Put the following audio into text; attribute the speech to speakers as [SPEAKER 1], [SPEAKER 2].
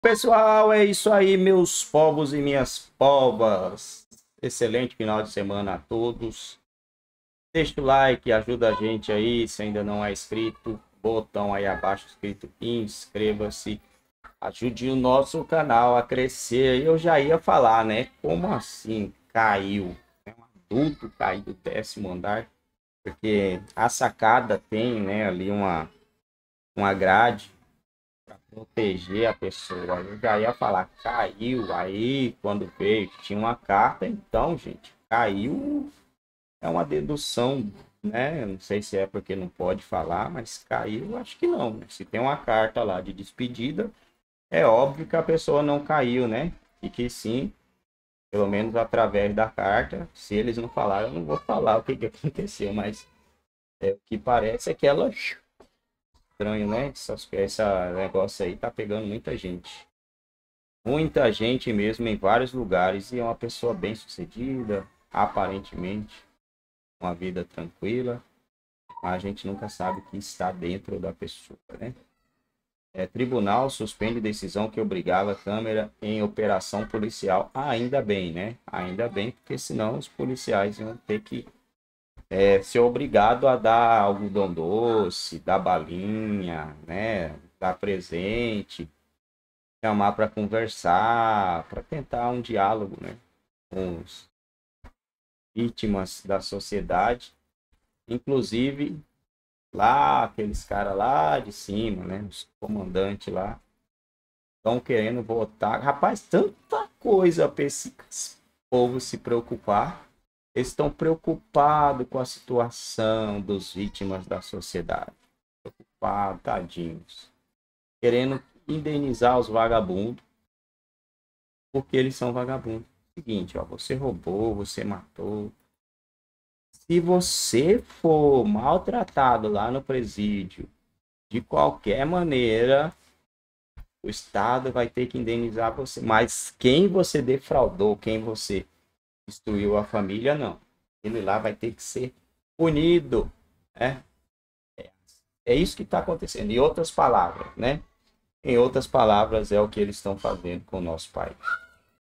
[SPEAKER 1] Pessoal, é isso aí, meus povos e minhas povas. Excelente final de semana a todos. Deixa o like, ajuda a gente aí. Se ainda não é inscrito, botão aí abaixo escrito inscreva-se. Ajude o nosso canal a crescer. Eu já ia falar, né? Como assim caiu? É um adulto caiu do 10º andar. Porque a sacada tem, né, ali uma grade para proteger a pessoa. Eu já ia falar, caiu aí quando veio, tinha uma carta, então, gente, caiu é uma dedução, né? Não sei se é porque não pode falar, mas caiu, acho que não, né? Se tem uma carta lá de despedida, é óbvio que a pessoa não caiu, né? E que sim, pelo menos através da carta, se eles não falaram, eu não vou falar o que aconteceu, mas o que parece é que ela estranho, né? Essa negócio aí tá pegando muita gente. Muita gente mesmo em vários lugares. E é uma pessoa bem sucedida, aparentemente, uma vida tranquila. Mas a gente nunca sabe o que está dentro da pessoa, né? Tribunal suspende decisão que obrigava a câmera em operação policial. Ainda bem, né? Ainda bem, porque senão os policiais iam ter que ser obrigado a dar algodão doce, dar balinha, né? Dar presente, chamar para conversar, para tentar um diálogo, né? Com as vítimas da sociedade, inclusive lá aqueles caras lá de cima, né? Os comandantes lá estão querendo votar. Rapaz, tanta coisa para esse povo se preocupar. Eles estão preocupados com a situação dos vítimas da sociedade. Preocupados, tadinhos. Querendo indenizar os vagabundos, porque eles são vagabundos. Seguinte, ó, você roubou, você matou. Se você for maltratado lá no presídio, de qualquer maneira, o Estado vai ter que indenizar você. Mas quem você defraudou, quem você destruiu a família, não. Ele lá vai ter que ser punido, né? É isso que está acontecendo. Em outras palavras, né? Em outras palavras, é o que eles estão fazendo com o nosso país.